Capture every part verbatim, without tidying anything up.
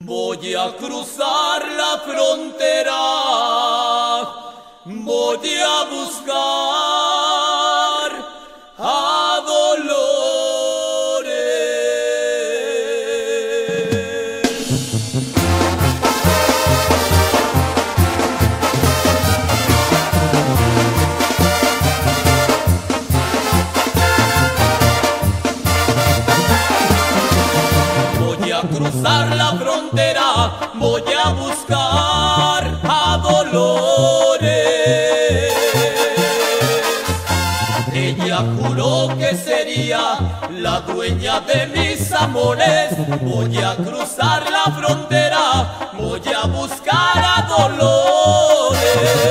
Voy a cruzar la frontera, voy a buscar a Dolores. Voy a cruzar la frontera, voy a buscar a Dolores. Ella juró que sería la dueña de mis amores. Voy a cruzar la frontera, voy a buscar a Dolores.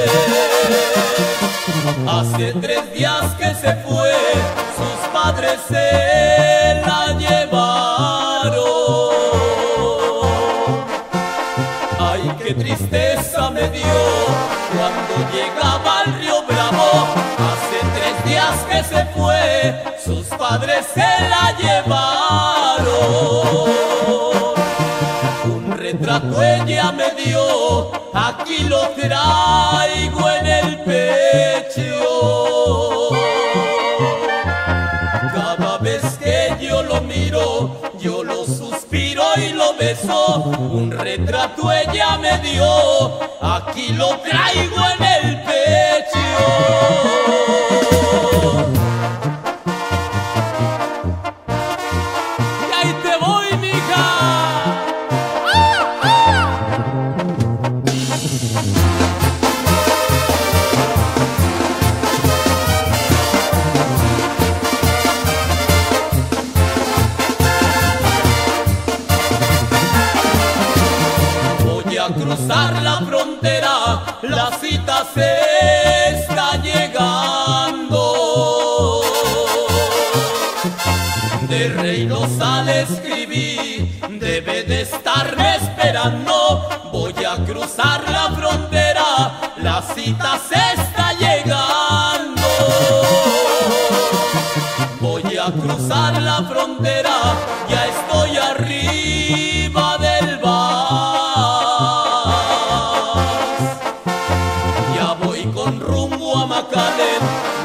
Hace tres días que se fue, sus padres se la llevaron. Ay, qué tristeza me dio cuando llegaba al Río Bravo. Hace tres días que se fue, sus padres se la llevaron. Un retrato ella me dio, aquí lo traigo en el pecho. Cada vez que yo lo miro, yo lo suspiro y lo beso. Un retrato ella me dio, aquí lo traigo en el pecho. Y ahí te voy, mija. Voy a cruzar la frontera, la cita se está llegando. De Reynosa le escribí, debe de estarme esperando. Voy a cruzar la frontera, la cita se está llegando. Voy a cruzar la frontera, ya estoy arriba del vals. Ya voy con rumbo a McAllen.